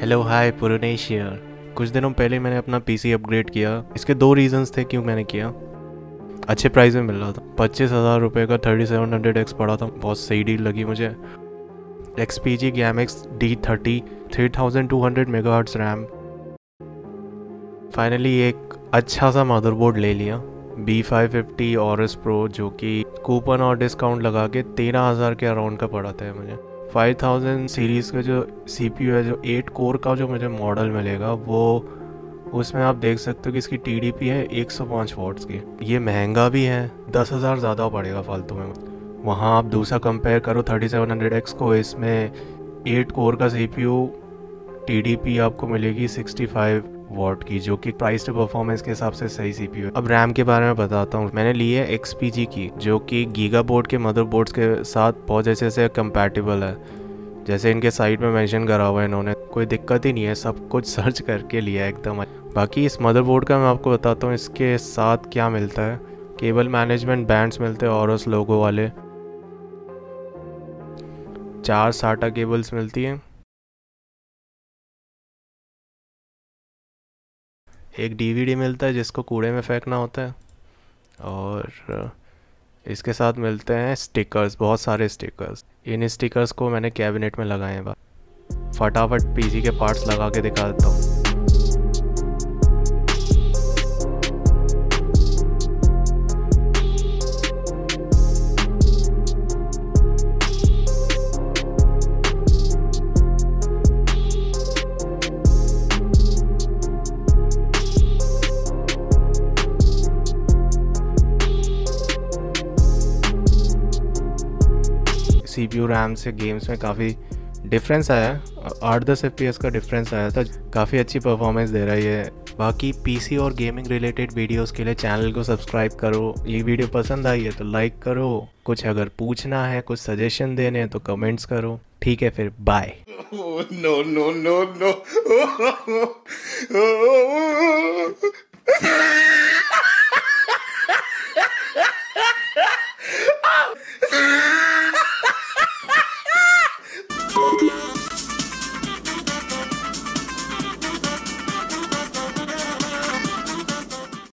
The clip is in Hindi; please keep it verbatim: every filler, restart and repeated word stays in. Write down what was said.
Hello hi पुरनेश here. कुछ दिनों पहले मैंने अपना पीसी अपग्रेड किया। इसके दो रीजंस थे क्यों मैंने किया। अच्छे प्राइस में मिल रहा था, पच्चीस हज़ार रुपये का थर्टी सेवन हंड्रेड एक्स पड़ा था, बहुत सही डील लगी मुझे। एक्स पी जी गैम X D thirty three thousand two hundred mega hertz RAM. Finally एक अच्छा सा मदरबोर्ड ले लिया, B five fifty Aorus pro, जो कि कूपन और डिस्काउंट लगा के तेरह हज़ार के अराउंड का पड़ा था मुझे। फाइव थाउजेंड सीरीज़ का जो सीपीयू है, जो एट कोर का जो मुझे मॉडल मिलेगा, वो उसमें आप देख सकते हो कि इसकी टीडीपी है एक सौ पाँच वॉट्स की। ये महंगा भी है, दस हज़ार ज़्यादा पड़ेगा फालतू में। वहाँ आप दूसरा कंपेयर करो थर्टी सेवन हंड्रेड एक्स को, इसमें एट कोर का सीपीयू, टीडीपी आपको मिलेगी सिक्सटी फाइव वॉट की, जो कि प्राइस टू परफॉर्मेंस के हिसाब से सही सीपीयू है। अब रैम के बारे में बताता हूँ। मैंने ली है एक्सपीजी की, जो कि गीगा बोर्ड के मदरबोर्ड्स के साथ बहुत अच्छे से कंपैटिबल है। जैसे इनके साइट में मेंशन करा हुआ है इन्होंने, कोई दिक्कत ही नहीं है, सब कुछ सर्च करके लिया है एकदम। बाकी इस मदरबोर्ड का मैं आपको बताता हूँ इसके साथ क्या मिलता है। केबल मैनेजमेंट बैंड्स मिलते हैं ऑरस लोगो वाले, चार साटा केबल्स मिलती हैं, एक डीवीडी मिलता है जिसको कूड़े में फेंकना होता है, और इसके साथ मिलते हैं स्टिकर्स, बहुत सारे स्टिकर्स। इन स्टिकर्स को मैंने कैबिनेट में लगाए हैं। फटाफट पीसी के पार्ट्स लगा के दिखा देता हूँ। सीपीयू रैम से गेम्स में काफ़ी डिफरेंस आया है, आठ दस एफ पी एस का डिफरेंस आया था। काफ़ी अच्छी परफॉर्मेंस दे रहा है ये। बाकी पीसी और गेमिंग रिलेटेड वीडियोस के लिए चैनल को सब्सक्राइब करो। ये वीडियो पसंद आई है तो लाइक करो। कुछ अगर पूछना है, कुछ सजेशन देने हैं तो कमेंट्स करो। ठीक है, फिर bye. No no no no